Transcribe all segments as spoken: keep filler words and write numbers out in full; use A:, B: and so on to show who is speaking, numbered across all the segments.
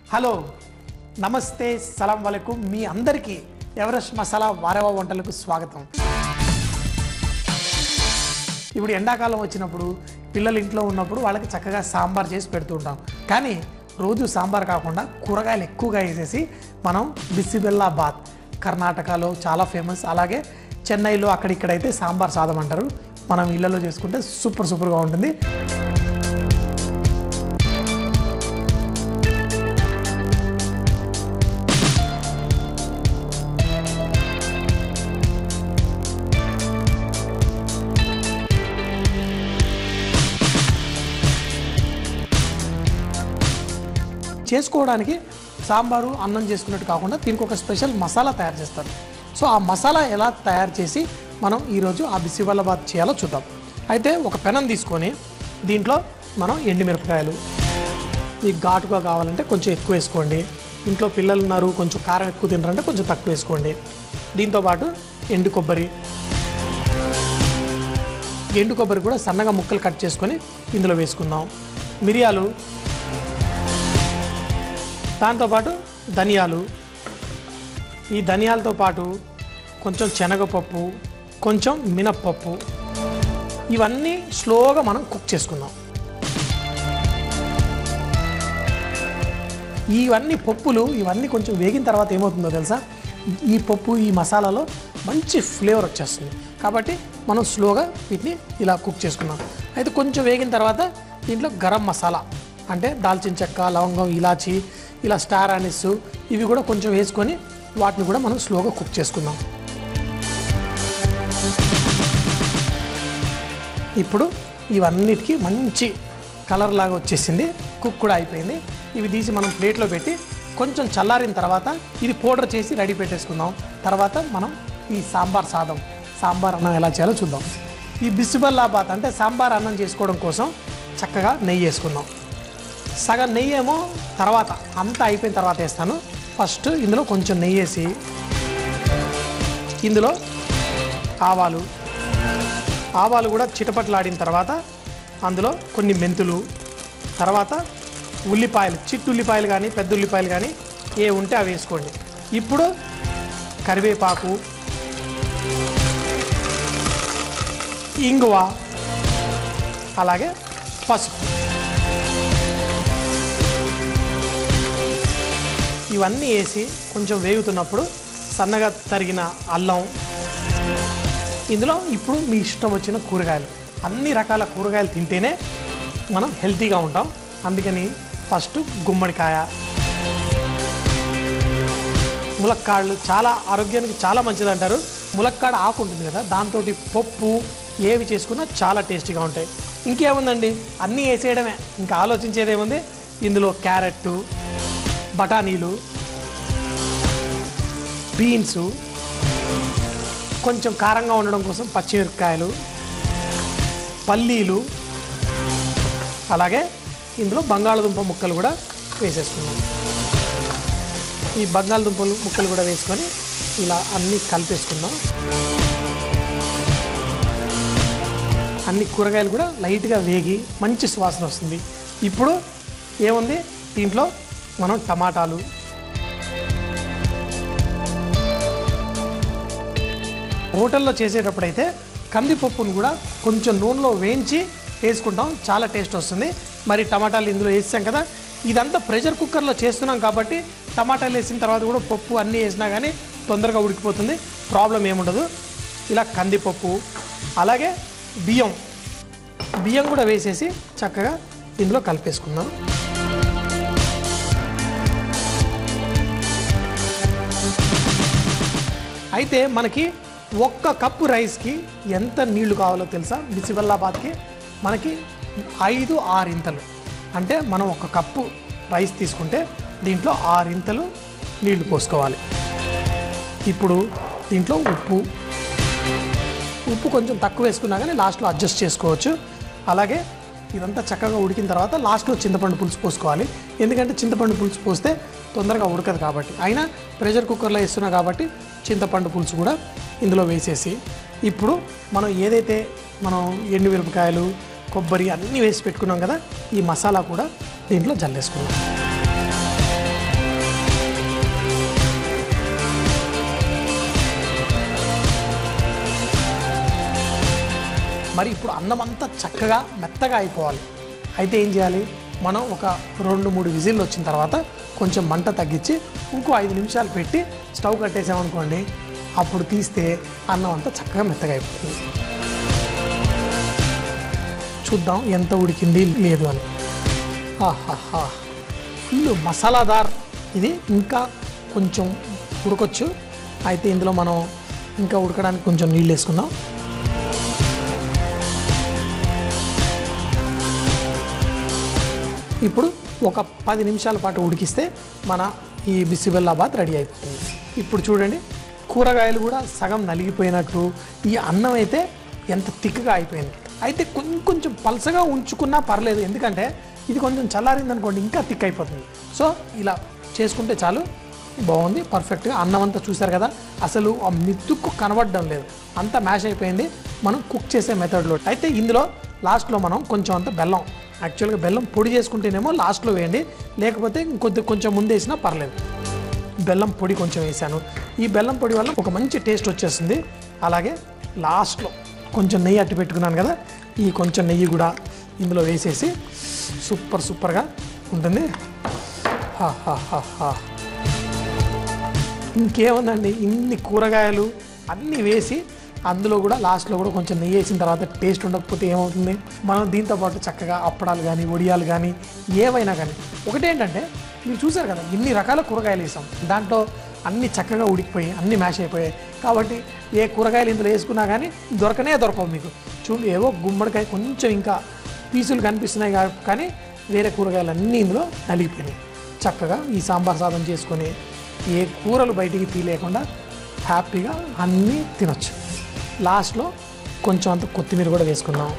A: Hello నమస్తే సలాం వాలేకుం మీ అందరికీ Everest masala వారేవా వంటలకు స్వాగతం. ఇప్పుడు ఎండాకాలం వచ్చినప్పుడు పిల్లలు ఇంట్లో ఉన్నప్పుడు వాళ్ళకి చక్కగా సాంబార్ చేసి పెడుతూ ఉంటాం. కానీ రోజు సాంబార్ కాకుండా కూరగాయలు ఎక్కువగా వేసేసి మనం బిసిబిల్లాబాత్ కర్ణాటకలో చాలా ఫేమస్, అలాగే చెన్నైలో అక్కడిక్కడైతే సాంబార్ సాదం అంటారు. మనం ఇళ్ళలో చేసుకుంటే సూపర్ సూపర్గా ఉంటుంది. చేసుకోవడానికి సాంబారు అన్నం చేసుకున్నట్టు కాకుండా దీనికి ఒక స్పెషల్ మసాలా తయారు చేస్తారు. సో ఆ మసాలా ఎలా తయారు చేసి మనం ఈరోజు ఆ బిసిబిల్లాబాత్ చేయాలో చూద్దాం. అయితే ఒక పెనం తీసుకొని దీంట్లో మనం ఎండుమిరపకాయలు, ఈ ఘాటుగా కావాలంటే కొంచెం ఎక్కువ వేసుకోండి. ఇంట్లో పిల్లలు ఉన్నారు, కొంచెం కారం ఎక్కువ తింటారంటే కొంచెం తక్కువ వేసుకోండి. దీంతోపాటు ఎండు కొబ్బరి ఎండు కొబ్బరి కూడా సన్నగా ముక్కలు కట్ చేసుకొని ఇందులో వేసుకుందాం. మిరియాలు, దాంతోపాటు ధనియాలు, ఈ ధనియాలతో పాటు కొంచెం శనగపప్పు, కొంచెం మినప్పప్పు, ఇవన్నీ స్లోగా మనం కుక్ చేసుకుందాం. ఇవన్నీ పప్పులు ఇవన్నీ కొంచెం వేగిన తర్వాత ఏమవుతుందో తెలుసా, ఈ పప్పు ఈ మసాలాలో మంచి ఫ్లేవర్ వచ్చేస్తుంది. కాబట్టి మనం స్లోగా వీటిని ఇలా కుక్ చేసుకున్నాం. అయితే కొంచెం వేగిన తర్వాత దీంట్లో గరం మసాలా అంటే దాల్చిన చెక్క, లవంగం, ఇలాచి, ఇలా స్టార్ అనిస్ ఇవి కూడా కొంచెం వేసుకొని వాటిని కూడా మనం స్లోగా కుక్ చేసుకుందాం. ఇప్పుడు ఇవన్నిటికీ మంచి కలర్ లాగా వచ్చేసింది, కుక్ కూడా అయిపోయింది. ఇవి తీసి మనం ప్లేట్లో పెట్టి కొంచెం చల్లారిన తర్వాత ఇది పౌడర్ చేసి రెడీ పెట్టేసుకుందాం. తర్వాత మనం ఈ సాంబార్ సాదం సాంబార్ అన్నం ఎలా చేయాలో చూద్దాం. ఈ బిసిబిల్లాబాత్ అంటే సాంబార్ అన్నం చేసుకోవడం కోసం చక్కగా నెయ్యి వేసుకుందాం. సగం నెయ్యి ఏమో తర్వాత అంతా అయిపోయిన తర్వాత వేస్తాను. ఫస్ట్ ఇందులో కొంచెం నెయ్యి వేసి ఇందులో ఆవాలు ఆవాలు కూడా చిటపట్లాడిన తర్వాత అందులో కొన్ని మెంతులు, తర్వాత ఉల్లిపాయలు, చిట్టు ఉల్లిపాయలు కానీ పెద్ద ఉల్లిపాయలు కానీ ఏ ఉంటే అవి వేసుకోండి. ఇప్పుడు కరివేపాకు, ఇంగువ, అలాగే పసుపు, ఇవన్నీ వేసి కొంచెం వేగుతున్నప్పుడు సన్నగా తరిగిన అల్లం, ఇందులో ఇప్పుడు మీ ఇష్టం వచ్చిన కూరగాయలు, అన్ని రకాల కూరగాయలు తింటేనే మనం హెల్తీగా ఉంటాం. అందుకని ఫస్ట్ గుమ్మడికాయ, ములక్కాడలు చాలా ఆరోగ్యానికి చాలా మంచిది అంటారు. ములక్కాడ ఆకు ఉంటుంది కదా, దాంతో పప్పు ఏవి చేసుకున్నా చాలా టేస్టీగా ఉంటాయి. ఇంకేముందండి, అన్నీ వేసేయడమే, ఇంకా ఆలోచించేదేముంది. ఇందులో క్యారెట్, బఠానీలు, బీన్స్, కొంచెం కారంగా ఉండడం కోసం పచ్చిమిరపకాయలు, పల్లీలు, అలాగే ఇందులో బంగాళదుంప ముక్కలు కూడా వేసేసుకున్నాం. ఈ బంగాళదుంప ముక్కలు కూడా వేసుకొని ఇలా అన్నీ కలిపేసుకుందాం. అన్ని కూరగాయలు కూడా లైట్గా వేగి మంచి సువాసన వస్తుంది. ఇప్పుడు ఏముంది, దీంట్లో మనం టమాటాలు, హోటల్లో చేసేటప్పుడైతే కందిపప్పును కూడా కొంచెం నూనెలో వేయించి వేసుకుంటాం, చాలా టేస్ట్ వస్తుంది. మరి టమాటాలు ఇందులో వేసాం కదా, ఇదంతా ప్రెషర్ కుక్కర్లో చేస్తున్నాం కాబట్టి టమాటాలు వేసిన తర్వాత కూడా పప్పు అన్నీ వేసినా కానీ తొందరగా ఉడికిపోతుంది, ప్రాబ్లం ఏముండదు. ఇలా కందిపప్పు, అలాగే బియ్యం బియ్యం కూడా వేసేసి చక్కగా ఇందులో కలిపేసుకుందాం. అయితే మనకి ఒక్క కప్పు రైస్కి ఎంత నీళ్లు కావాలో తెలుసా? బిసిబిల్లాబాత్కి మనకి ఐదు ఆరింతలు, అంటే మనం ఒక కప్పు రైస్ తీసుకుంటే దీంట్లో ఆరింతలు నీళ్లు పోసుకోవాలి. ఇప్పుడు దీంట్లో ఉప్పు ఉప్పు కొంచెం తక్కువ వేసుకున్నా కానీ లాస్ట్లో అడ్జస్ట్ చేసుకోవచ్చు. అలాగే ఇదంతా చక్కగా ఉడికిన తర్వాత లాస్ట్లో చింతపండు పులుసు పోసుకోవాలి. ఎందుకంటే చింతపండు పులుసు పోస్తే తొందరగా ఉడకదు కాబట్టి. అయినా ప్రెషర్ కుక్కర్లో వేస్తున్నా కాబట్టి చింతపండు పులుసు కూడా ఇందులో వేసేసి ఇప్పుడు మనం ఏదైతే మనం ఎండుమిరపకాయలు, కొబ్బరి అన్నీ వేసి పెట్టుకున్నాం కదా, ఈ మసాలా కూడా దీంట్లో జల్లేసుకున్నాం. మరి ఇప్పుడు అన్నం అంతా చక్కగా మెత్తగా అయిపోవాలి. అయితే ఏం చేయాలి, మనం ఒక రెండు మూడు విజిల్లు వచ్చిన తర్వాత కొంచెం మంట తగ్గించి ఇంకో ఐదు నిమిషాలు పెట్టి స్టవ్ కట్టేసామనుకోండి, అప్పుడు తీస్తే అన్నం అంతా చక్కగా మెత్తగా అయిపోతుంది. చూద్దాం ఎంత ఉడికింది లేదు అని. ఆహాహా, ఫుల్ మసాలాదార్. ఇది ఇంకా కొంచెం ఉడకొచ్చు. అయితే ఇందులో మనం ఇంకా ఉడకడానికి కొంచెం నీళ్ళు వేసుకుందాం. ఇప్పుడు ఒక పది నిమిషాల పాటు ఉడికిస్తే మన ఈ బిసిబెల్లాబాత్ రెడీ అయిపోతుంది. ఇప్పుడు చూడండి, కూరగాయలు కూడా సగం నలిగిపోయినట్టు, ఈ అన్నం అయితే ఎంత తిక్కగా అయిపోయింది. అయితే కొంచెం కొంచెం పలసగా ఉంచుకున్నా పర్లేదు, ఎందుకంటే ఇది కొంచెం చల్లారింది అనుకోండి ఇంకా థిక్ అయిపోతుంది. సో ఇలా చేసుకుంటే చాలు. బాగుంది, పర్ఫెక్ట్గా. అన్నం అంతా చూసారు కదా, అసలు ఆ మిత్తుకు కనబడడం లేదు, అంతా మ్యాష్ అయిపోయింది మనం కుక్ చేసే మెథడ్లో. అయితే ఇందులో లాస్ట్లో మనం కొంచెం అంత బెల్లం, యాక్చువల్గా బెల్లం పొడి చేసుకుంటేనేమో లాస్ట్లో వేయండి, లేకపోతే ఇంకొద్ది కొంచెం ముందు వేసినా పర్లేదు. బెల్లం పొడి కొంచెం వేసాను. ఈ బెల్లం పొడి వల్ల ఒక మంచి టేస్ట్ వచ్చేస్తుంది. అలాగే లాస్ట్లో కొంచెం నెయ్యి అట్టి పెట్టుకున్నాను కదా, ఈ కొంచెం నెయ్యి కూడా ఇందులో వేసేసి సూపర్ సూపర్గా ఉంటుంది. హా హా హా హా ఇంకేముందండి, ఇన్ని కూరగాయలు అన్నీ వేసి అందులో కూడా లాస్ట్లో కూడా కొంచెం నెయ్యి వేసిన తర్వాత టేస్ట్ ఉండకపోతే ఏమవుతుంది? మనం దీంతోపాటు చక్కగా అప్పడాలు కానీ వడియాలు కానీ ఏవైనా కానీ. ఒకటేంటంటే మీరు చూసారు కదా, ఇన్ని రకాల కూరగాయలు వేసాం, దాంట్లో అన్నీ చక్కగా ఉడికిపోయి అన్నీ మ్యాష్ అయిపోయాయి. కాబట్టి ఏ కూరగాయలు ఇందులో వేసుకున్నా కానీ దొరకనే దొరకవు మీకు. చూడు, ఏవో గుమ్మడికాయ కొంచెం ఇంకా పీసులు కనిపిస్తున్నాయి కానీ వేరే కూరగాయలు అన్నీ ఇందులో నలిగిపోయినాయి. చక్కగా ఈ సాంబార్ సాదం చేసుకొని ఏ కూరలు బయటికి తీయలేకుండా హ్యాపీగా అన్నీ తినొచ్చు. లాస్ట్లో కొంచెం అంత కొత్తిమీర కూడా వేసుకున్నాం.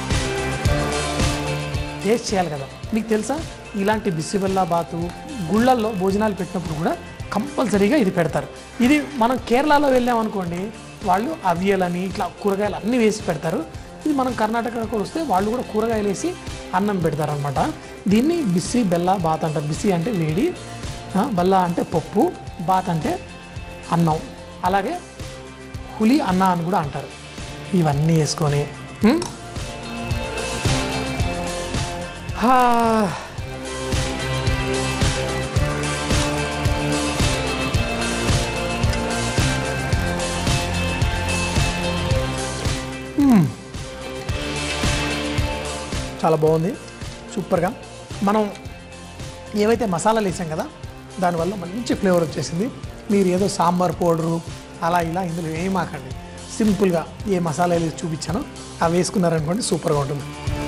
A: టేస్ట్ చేయాలి కదా. మీకు తెలుసా, ఇలాంటి బిసిబెల్లాబాతు గుళ్ళల్లో భోజనాలు పెట్టినప్పుడు కూడా కంపల్సరీగా ఇది పెడతారు. ఇది మనం కేరళలో వెళ్ళామనుకోండి, వాళ్ళు అవియలని ఇట్లా కూరగాయలు అన్నీ వేసి పెడతారు. ఇది మనం కర్ణాటకకు వస్తే వాళ్ళు కూడా కూరగాయలు వేసి అన్నం పెడతారనమాట. దీన్ని బిసిబెల్లాబాత్ అంటారు. బిసి అంటే వేడి, బల్లా అంటే పప్పు, బాత్ అంటే అన్నం, అలాగే హులి అన్న అని కూడా అంటారు. ఇవన్నీ వేసుకొని చాలా బాగుంది, సూపర్గా. మనం ఏవైతే మసాలాలు వేసాం కదా, దానివల్ల మంచి ఫ్లేవర్ వచ్చేసింది. మీరు ఏదో సాంబార్ పౌడరు అలా ఇలా ఇందులో ఏమాకండి, సింపుల్గా ఏ మసాలాలు చూపించానో అవి వేసుకున్నారనుకోండి, సూపర్గా ఉంటుంది.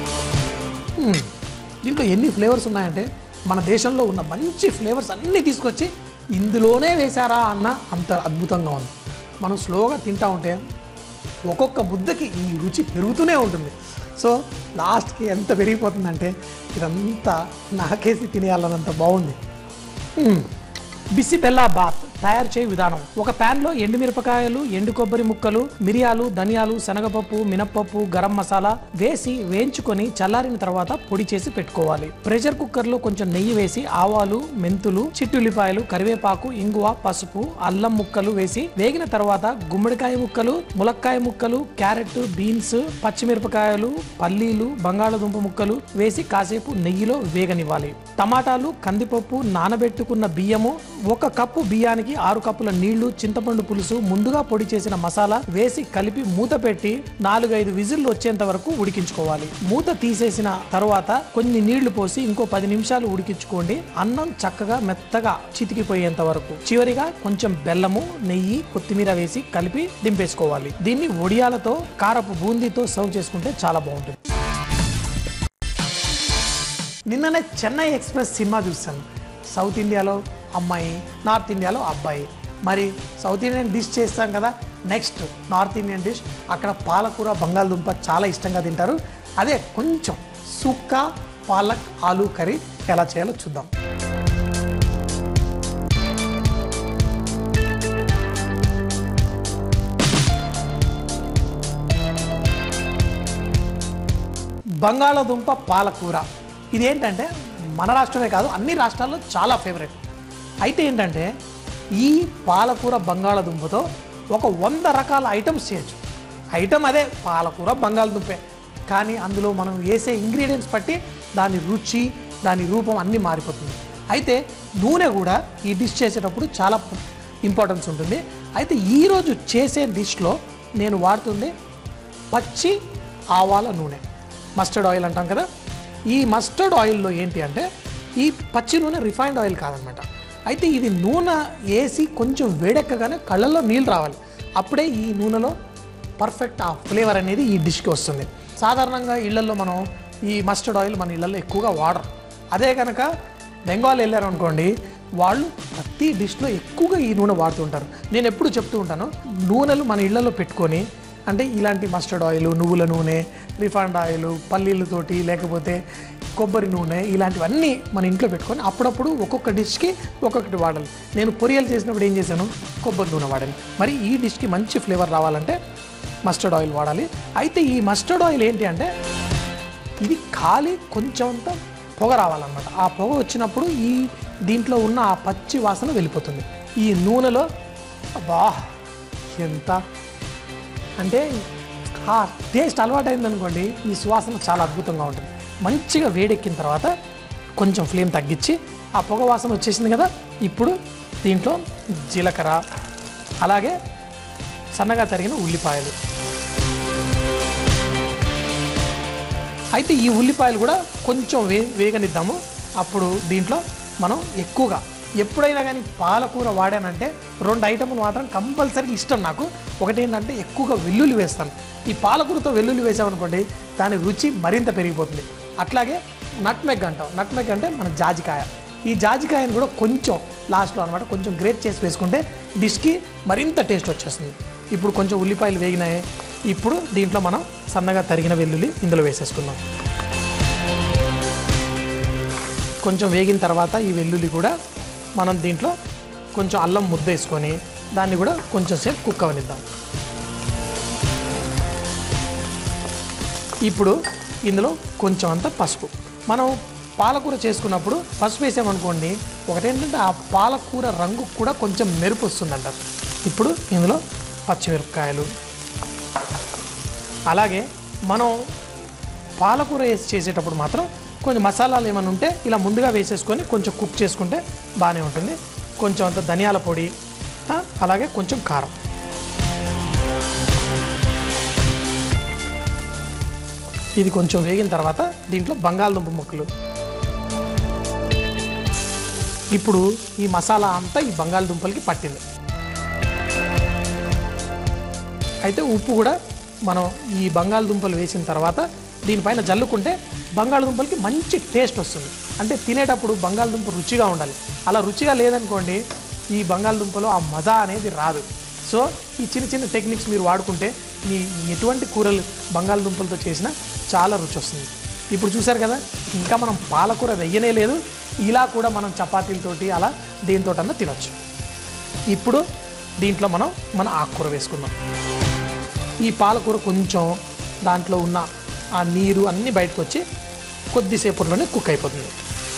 A: దీంట్లో ఎన్ని ఫ్లేవర్స్ ఉన్నాయంటే మన దేశంలో ఉన్న మంచి ఫ్లేవర్స్ అన్నీ తీసుకొచ్చి ఇందులోనే వేశారా అన్న అంత అద్భుతంగా ఉంది. మనం స్లోగా తింటూ ఉంటే ఒక్కొక్క ముద్దకి ఈ రుచి పెరుగుతూనే ఉంటుంది. సో లాస్ట్కి ఎంత పెరిగిపోతుందంటే ఇదంతా నాకేసి తినేయాలన్నంత బాగుంది. బిసిబెల్లాబాత్ తయారు చేయ విధానం: ఒక ప్యాన్ లో ఎండుమిరపకాయలు, ఎండు కొబ్బరి ముక్కలు, మిరియాలు, ధనియాలు, శనగపప్పు, మినప్పప్పు, గరం మసాలా వేసి వేయించుకొని చల్లారిన తర్వాత పొడి చేసి పెట్టుకోవాలి. ప్రెషర్ కుక్కర్ లో కొంచెం నెయ్యి వేసి ఆవాలు, మెంతులు, చిట్టుల్లిపాయలు, కరివేపాకు, ఇంగువ, పసుపు, అల్లం ముక్కలు వేసి వేగిన తర్వాత గుమ్మడికాయ ముక్కలు, ములక్కాయ ముక్కలు, క్యారెట్, బీన్స్, పచ్చిమిరపకాయలు, పల్లీలు, బంగాళదుంప ముక్కలు వేసి కాసేపు నెయ్యిలో వేగనివ్వాలి. టమాటాలు, కందిపప్పు, నానబెట్టుకున్న బియ్యము, ఒక కప్పు బియ్యానికి ఆరు కప్పుల నీళ్లు, చింతపండు పులుసు, ముందుగా పొడి చేసిన మసాలా వేసి కలిపి మూత పెట్టి నాలుగైదు విజిల్లు వచ్చేంత వరకు ఉడికించుకోవాలి. మూత తీసేసిన తర్వాత కొన్ని నీళ్లు పోసి ఇంకో పది నిమిషాలు ఉడికించుకోండి. అన్నం చక్కగా మెత్తగా చితికిపోయేంత వరకు. చివరిగా కొంచెం బెల్లము, నెయ్యి, కొత్తిమీర వేసి కలిపి దింపేసుకోవాలి. దీన్ని వడియాలతో, కారపు బూందీతో సర్వ్ చేసుకుంటే చాలా బాగుంటుంది. నిన్ననే చెన్నై ఎక్స్ప్రెస్ సినిమా చూస్తాను. సౌత్ ఇండియాలో అమ్మాయి, నార్త్ ఇండియాలో అబ్బాయి. మరి సౌత్ ఇండియన్ డిష్ చేస్తాం కదా, నెక్స్ట్ నార్త్ ఇండియన్ డిష్. అక్కడ పాలకూర, బంగాళదుంప చాలా ఇష్టంగా తింటారు. అదే కొంచెం సుక్కా పాలక్ ఆలూ కర్రీ ఎలా చేయాలో చూద్దాం. బంగాళదుంప పాలకూర ఇదేంటంటే మన రాష్ట్రమే కాదు, అన్ని రాష్ట్రాల్లో చాలా ఫేవరెట్. అయితే ఏంటంటే ఈ పాలకూర బంగాళదుంపతో ఒక వంద రకాల ఐటమ్స్ చేయొచ్చు. ఐటమ్ అదే, పాలకూర బంగాళదుంపే, కానీ అందులో మనం వేసే ఇంగ్రీడియంట్స్ బట్టి దాని రుచి దాని రూపం అన్నీ మారిపోతుంది. అయితే నూనె కూడా ఈ డిష్ చేసేటప్పుడు చాలా ఇంపార్టెన్స్ ఉంటుంది. అయితే ఈరోజు చేసే డిష్లో నేను వాడుతుంది పచ్చి ఆవాల నూనె, మస్టర్డ్ ఆయిల్ అంటాం కదా. ఈ మస్టర్డ్ ఆయిల్లో ఏంటి అంటే ఈ పచ్చి నూనె రిఫైన్డ్ ఆయిల్ కాదనమాట. అయితే ఇది నూనె వేసి కొంచెం వేడెక్కగానే కళ్ళల్లో నీళ్ళు రావాలి, అప్పుడే ఈ నూనెలో పర్ఫెక్ట్ ఆ ఫ్లేవర్ అనేది ఈ డిష్కి వస్తుంది. సాధారణంగా ఇళ్లలో మనం ఈ మస్టర్డ్ ఆయిల్ మన ఇళ్లలో ఎక్కువగా వాడరు. అదే కనుక బెంగాల్ వెళ్ళారు అనుకోండి, వాళ్ళు ప్రతి డిష్లో ఎక్కువగా ఈ నూనె వాడుతుంటారు. నేను ఎప్పుడు చెప్తూ ఉంటాను, నూనెలు మన ఇళ్లలో పెట్టుకొని, అంటే ఇలాంటి మస్టర్డ్ ఆయిల్, నువ్వుల నూనె, రిఫైండ్ ఆయిల్, పల్లీలతోటి లేకపోతే కొబ్బరి నూనె, ఇలాంటివన్నీ మన ఇంట్లో పెట్టుకొని అప్పుడప్పుడు ఒక్కొక్క డిష్కి ఒక్కొక్కటి వాడాలి. నేను పొరియలు చేసినప్పుడు ఏం చేశాను, కొబ్బరి నూనె వాడాను. మరి ఈ డిష్కి మంచి ఫ్లేవర్ రావాలంటే మస్టర్డ్ ఆయిల్ వాడాలి. అయితే ఈ మస్టర్డ్ ఆయిల్ ఏంటి అంటే ఇది ఖాళీ కొంచెం అంత పొగ రావాలన్నమాట. ఆ పొగ వచ్చినప్పుడు ఈ దీంట్లో ఉన్న ఆ పచ్చి వాసన వెళ్ళిపోతుంది. ఈ నూనెలో బా ఎంత అంటే ఆ టేస్ట్ అలవాటైందనుకోండి, ఈ సువాసన చాలా అద్భుతంగా ఉంటుంది. మంచిగా వేడెక్కిన తర్వాత కొంచెం ఫ్లేమ్ తగ్గించి, ఆ పొగ వాసన వచ్చేసింది కదా, ఇప్పుడు దీంట్లో జీలకర్ర, అలాగే సన్నగా తరిగిన ఉల్లిపాయలు. అయితే ఈ ఉల్లిపాయలు కూడా కొంచెం వే వేగనిద్దాము. అప్పుడు దీంట్లో మనం ఎక్కువగా ఎప్పుడైనా కానీ పాలకూర వాడానంటే రెండు ఐటమ్లు మాత్రం కంపల్సరీ ఇష్టం నాకు. ఒకటి ఏంటంటే ఎక్కువగా వెల్లుల్లి వేస్తాను. ఈ పాలకూరతో వెల్లుల్లి వేసామనుకోండి, దాని రుచి మరింత పెరిగిపోతుంది. అట్లాగే నట్మెగ్ అంటాం. నట్మెగ్ అంటే మన జాజికాయ. ఈ జాజికాయను కూడా కొంచెం లాస్ట్లో అనమాట కొంచెం గ్రేట్ చేసి వేసుకుంటే డిష్కి మరింత టేస్ట్ వచ్చేస్తుంది. ఇప్పుడు కొంచెం ఉల్లిపాయలు వేగినాయి. ఇప్పుడు దీంట్లో మనం సన్నగా తరిగిన వెల్లుల్లి ఇందులో వేసేసుకుందాం. కొంచెం వేగిన తర్వాత ఈ వెల్లుల్లి కూడా మనం దీంట్లో కొంచెం అల్లం ముద్ద వేసుకొని దాన్ని కూడా కొంచెం సేపు కుక్ అవనిద్దాం. ఇప్పుడు ఇందులో కొంచెం అంత పసుపు. మనం పాలకూర చేసుకున్నప్పుడు పసుపు వేసామనుకోండి, ఒకటేంటంటే ఆ పాలకూర రంగు కూడా కొంచెం మెరుపు వస్తుందంటారు. ఇప్పుడు ఇందులో పచ్చిమిరపకాయలు, అలాగే మనం పాలకూర వేసి చేసేటప్పుడు మాత్రం కొంచెం మసాలాలు ఏమైనా ఉంటే ఇలా ముందుగా వేసేసుకొని కొంచెం కుక్ చేసుకుంటే బాగానే ఉంటుంది. కొంచెం అంత ధనియాల పొడి, అలాగే కొంచెం కారం. ఇది కొంచెం వేగిన తర్వాత దీంట్లో బంగాళదుంప ముక్కలు. ఇప్పుడు ఈ మసాలా అంతా ఈ బంగాళదుంపలకి పట్టింది. అయితే ఉప్పు కూడా మనం ఈ బంగాళదుంపలు వేసిన తర్వాత దీనిపైన జల్లుకుంటే బంగాళదుంపలకి మంచి టేస్ట్ వస్తుంది. అంటే తినేటప్పుడు బంగాళదుంప రుచిగా ఉండాలి. అలా రుచిగా లేదనుకోండి, ఈ బంగాళదుంపలో ఆ మజా అనేది రాదు. సో ఈ చిన్న చిన్న టెక్నిక్స్ మీరు వాడుకుంటే మీ ఎటువంటి కూరలు బంగాళదుంపలతో చేసినా చాలా రుచి వస్తుంది. ఇప్పుడు చూసారు కదా, ఇంకా మనం పాలకూర వెయ్యనే లేదు. ఇలా కూడా మనం చపాతీలతోటి అలా దేనితోటన్నా తినొచ్చు. ఇప్పుడు దీంట్లో మనం మన ఆకుకూర వేసుకుందాం. ఈ పాలకూర కొంచెం దాంట్లో ఉన్న ఆ నీరు అన్నీ బయటకు వచ్చి కొద్దిసేపట్లోనే కుక్ అయిపోతుంది.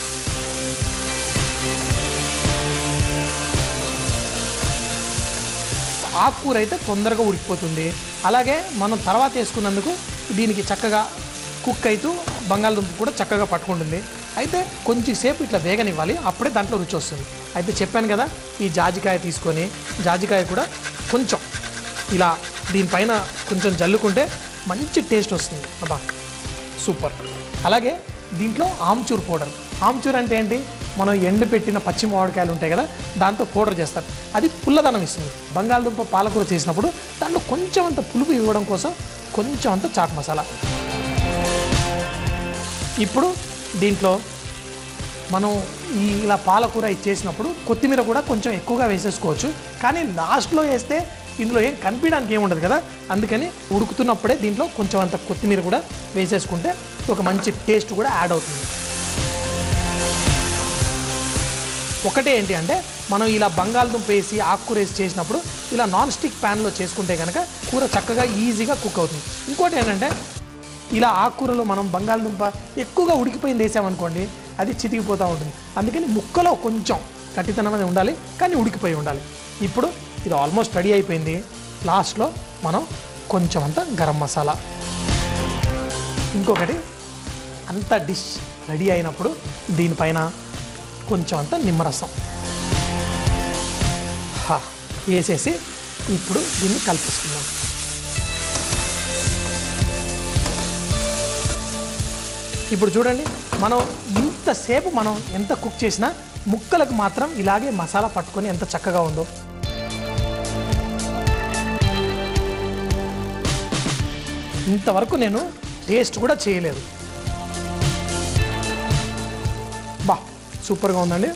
A: ఆకుకూర అయితే తొందరగా ఉడికిపోతుంది. అలాగే మనం తర్వాత వేసుకున్నందుకు దీనికి చక్కగా కుక్ అవుతూ బంగాళదుంప కూడా చక్కగా పట్టుకుంటుంది. అయితే కొంచెం సేపు ఇట్లా వేగనివ్వాలి, అప్పుడే దాంట్లో రుచి వస్తుంది. అయితే చెప్పాను కదా, ఈ జాజికాయ తీసుకొని జాజికాయ కూడా కొంచెం ఇలా దీనిపైన కొంచెం జల్లుకుంటే మంచి టేస్ట్ వస్తుంది. అబ్బా సూపర్. అలాగే దీంట్లో ఆమ్చూర్ పౌడర్. ఆమ్చూర్ అంటే ఏంటి, మనం ఎండు పెట్టిన పచ్చి మామిడికాయలు ఉంటాయి కదా, దాంతో పౌడర్ చేస్తారు. అది పుల్లదనం ఇస్తుంది. బంగాళదుంప పాలకూర చేసినప్పుడు దాంట్లో కొంచెం అంత పులుపు ఇవ్వడం కోసం కొంచెం అంత చాట్ మసాలా. ఇప్పుడు దీంట్లో మనం ఈ ఇలా పాలకూర చేసినప్పుడు కొత్తిమీర కూడా కొంచెం ఎక్కువగా వేసేసుకోవచ్చు. కానీ లాస్ట్లో వేస్తే ఇందులో ఏం కనిపించడానికి ఏముండదు కదా, అందుకని ఉడుకుతున్నప్పుడే దీంట్లో కొంచెం అంత కొత్తిమీర కూడా వేసేసుకుంటే ఒక మంచి టేస్ట్ కూడా యాడ్ అవుతుంది. ఒకటే ఏంటి అంటే మనం ఇలా బంగాళదుంప వేసి ఆకుకూర వేసి చేసినప్పుడు ఇలా నాన్ స్టిక్ ప్యాన్లో చేసుకుంటే కనుక కూర చక్కగా ఈజీగా కుక్ అవుతుంది. ఇంకోటి ఏంటంటే ఇలా ఆకుకూరలో మనం బంగాళదుంప ఎక్కువగా ఉడికిపోయింది వేసామనుకోండి, అది చితికిపోతూ ఉంటుంది. అందుకని ముక్కలో కొంచెం గట్టితనం అనేది ఉండాలి, కానీ ఉడికిపోయి ఉండాలి. ఇప్పుడు ఇది ఆల్మోస్ట్ రెడీ అయిపోయింది. లాస్ట్లో మనం కొంచెం అంత గరం మసాలా. ఇంకొకటి అంత డిష్ రెడీ అయినప్పుడు దీనిపైన కొంచెం అంత నిమ్మరసం వేసేసి ఇప్పుడు దీన్ని కలిపేసుకుందాం. ఇప్పుడు చూడండి, మనం ఇంతసేపు మనం ఎంత కుక్ చేసినా ముక్కలకు మాత్రం ఇలాగే మసాలా పట్టుకొని ఎంత చక్కగా ఉందో. ఇంతవరకు నేను టేస్ట్ కూడా చేయలేదు. బా సూపర్గా ఉందండి.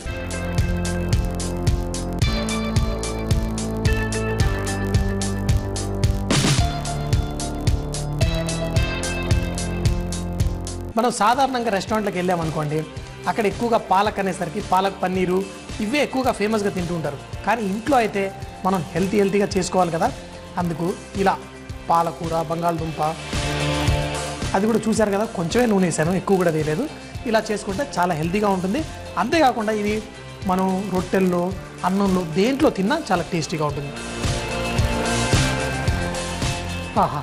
A: మనం సాధారణంగా రెస్టారెంట్లకు వెళ్ళామనుకోండి, అక్కడ ఎక్కువగా పాలక్ అనేసరికి పాలక్ పన్నీరు ఇవే ఎక్కువగా ఫేమస్గా తింటూ ఉంటారు. కానీ ఇంట్లో అయితే మనం హెల్తీ హెల్తీగా చేసుకోవాలి కదా, అందుకు ఇలా పాలకూర, బంగాళదుంప అది కూడా చూశారు కదా, కొంచెమే నూనె వేసాను, ఎక్కువ కూడా వేయలేదు. ఇలా చేసుకుంటే చాలా హెల్తీగా ఉంటుంది. అంతేకాకుండా ఇది మనం రొట్టెల్లో, అన్నంలో దేంట్లో తిన్నా చాలా టేస్టీగా ఉంటుంది. ఆహా,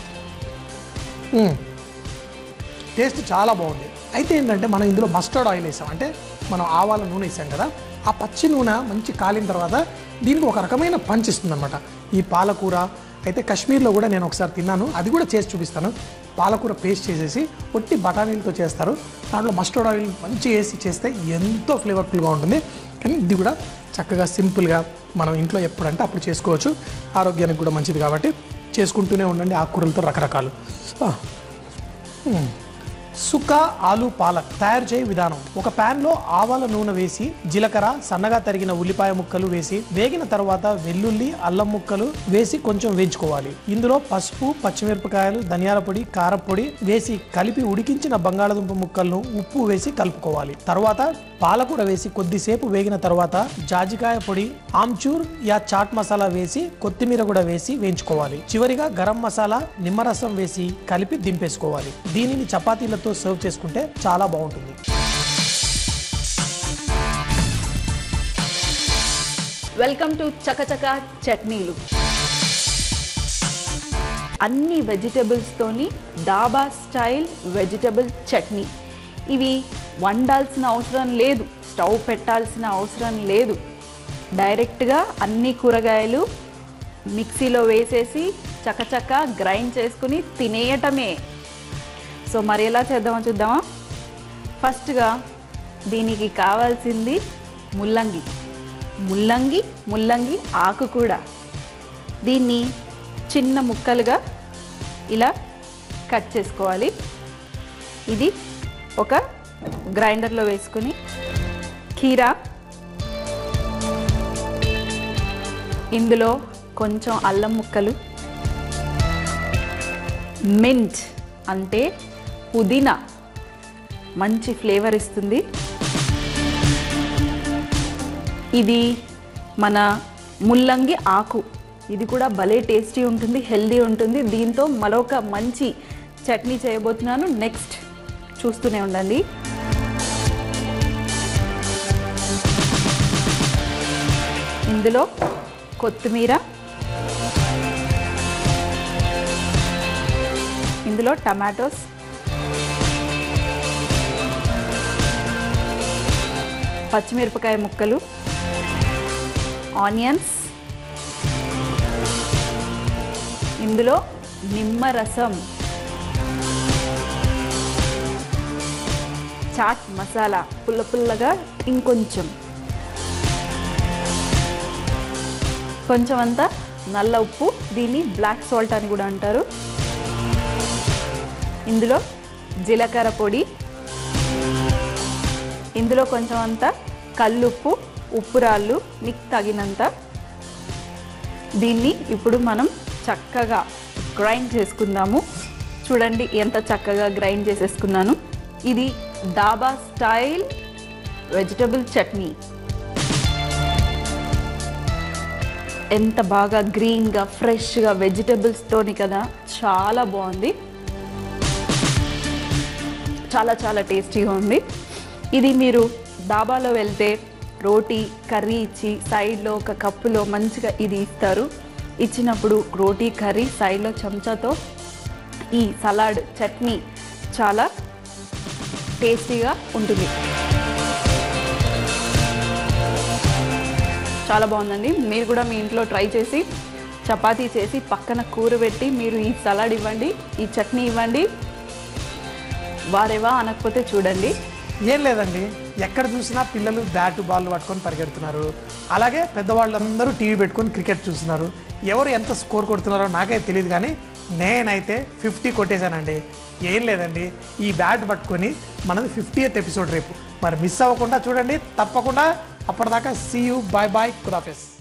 A: టేస్ట్ చాలా బాగుంది. అయితే ఏంటంటే మనం ఇందులో మస్టర్డ్ ఆయిల్ వేసాం, అంటే మనం ఆవాల నూనె వేసాం కదా, ఆ పచ్చి నూనె మంచి కాలిన తర్వాత దీనికి ఒక రకమైన పంచ్ ఇస్తుంది అనమాట. ఈ పాలకూర అయితే కాశ్మీర్లో కూడా నేను ఒకసారి తిన్నాను, అది కూడా చేసి చూపిస్తాను. పాలకూర పేస్ట్ చేసేసి ఒట్టి బఠానీలతో చేస్తారు, దాంట్లో మస్టర్డ్ ఆయిల్ మంచి వేసి చేస్తే ఎంతో ఫ్లేవర్ఫుల్గా ఉంటుంది. కానీ ఇది కూడా చక్కగా సింపుల్గా మనం ఇంట్లో ఎప్పుడంటే అప్పుడు చేసుకోవచ్చు, ఆరోగ్యానికి కూడా మంచిది కాబట్టి చేసుకుంటూనే ఉండండి. ఆకుకూరలతో రకరకాలు. సుఖా ఆలు పాలక్ తయారు చేయ విధానం. ఒక ప్యాన్ లో ఆవాల నూనె వేసి జీలకర్ర, సన్నగా తరిగిన ఉల్లిపాయ ముక్కలు వేసి వేగిన తర్వాత వెల్లుల్లి, అల్లం ముక్కలు వేసి కొంచెం వేయించుకోవాలి. ఇందులో పసుపు, పచ్చిమిరపకాయలు, ధనియాల పొడి, కారపొడి వేసి కలిపి ఉడికించిన బంగాళదుంప ముక్కలను ఉప్పు వేసి కలుపుకోవాలి. తర్వాత పాలకూర వేసి కొద్దిసేపు వేగిన తర్వాత జాజికాయ పొడి, ఆమ్చూర్ యా చాట్ మసాలా వేసి కొత్తిమీర కూడా వేసి వేయించుకోవాలి. చివరిగా గరం మసాలా, నిమ్మరసం వేసి కలిపి దింపేసుకోవాలి. దీనిని చపాతీలతో సర్వ్ చేసుకుంటే చాలా బాగుంటుంది.
B: వెల్కమ్ టు చకచక చట్నీలు. అన్ని వెజిటబుల్స్ తోని డాబా స్టైల్ వెజిటబుల్ చట్నీ. ఇవి వండాల్సిన అవసరం లేదు, స్టవ్ పెట్టాల్సిన అవసరం లేదు. డైరెక్ట్గా అన్ని కూరగాయలు మిక్సీలో వేసేసి చకచక గ్రైండ్ చేసుకుని తినేయటమే. సో మరి ఎలా చేద్దామో చూద్దామా. ఫస్ట్గా దీనికి కావాల్సింది ముల్లంగి. ముల్లంగి ముల్లంగి ఆకు కూడా. దీన్ని చిన్న ముక్కలుగా ఇలా కట్ చేసుకోవాలి. ఇది ఒక గ్రైండర్లో వేసుకుని కీరా, ఇందులో కొంచెం అల్లం ముక్కలు, మింట్ అంటే పుదీనా మంచి ఫ్లేవర్ ఇస్తుంది. ఇది మన ముల్లంగి ఆకు, ఇది కూడా భలే టేస్టీ ఉంటుంది, హెల్దీ ఉంటుంది. దీంతో మరొక మంచి చట్నీ చేయబోతున్నాను. నెక్స్ట్ చూస్తూనే ఉండండి. ఇందులో కొత్తిమీర, ఇందులో టమాటోస్, పచ్చిమిరపకాయ ముక్కలు, ఆనియన్స్, ఇందులో నిమ్మరసం, చాట్ మసాలా పుల్ల పుల్లగా, ఇంకొంచెం కొంచెం అంతా నల్ల ఉప్పు, దీన్ని బ్లాక్ సాల్ట్ అని కూడా అంటారు. ఇందులో జీలకర్ర పొడి, ఇందులో కొంచెం అంతా కల్లుప్పు, ఉప్పు రాళ్ళు మీకు తగినంత. దీన్ని ఇప్పుడు మనం చక్కగా గ్రైండ్ చేసుకుందాము. చూడండి ఎంత చక్కగా గ్రైండ్ చేసేసుకున్నాను. ఇది డాబా స్టైల్ వెజిటబుల్ చట్నీ. ఎంత బాగా గ్రీన్గా ఫ్రెష్గా వెజిటబుల్స్తోని కదా, చాలా బాగుంది, చాలా చాలా టేస్టీగా ఉంది. ఇది మీరు డాబాలో వెళ్తే రోటీ కర్రీ ఇచ్చి సైడ్లో ఒక కప్పులో మంచిగా ఇది ఇస్తారు. ఇచ్చినప్పుడు రోటీ కర్రీ సైడ్లో చెంచాతో ఈ సలాడ్ చట్నీ చాలా టేస్టీగా ఉంటుంది. చాలా బాగుందండి. మీరు కూడా మీ ఇంట్లో ట్రై చేసి చపాతీ చేసి పక్కన కూర పెట్టి మీరు ఈ సలాడ్ ఇవ్వండి, ఈ చట్నీ ఇవ్వండి, వారేవా అనకపోతే చూడండి.
A: ఏం లేదండి, ఎక్కడ చూసినా పిల్లలు బ్యాటు బాల్ పట్టుకొని పరిగెడుతున్నారు, అలాగే పెద్దవాళ్ళందరూ టీవీ పెట్టుకొని క్రికెట్ చూస్తున్నారు. ఎవరు ఎంత స్కోర్ కొడుతున్నారో నాకైతే తెలియదు, కానీ నేనైతే ఫిఫ్టీ కొట్టేశానండి. ఏం లేదండి, ఈ బ్యాట్ పట్టుకొని మనది ఫిఫ్టీయత్ ఎపిసోడ్ రేపు, మరి మిస్ అవ్వకుండా చూడండి తప్పకుండా. అప్పటిదాకా సీ యూ, బాయ్ బాయ్, ఖుదాఫిజ్.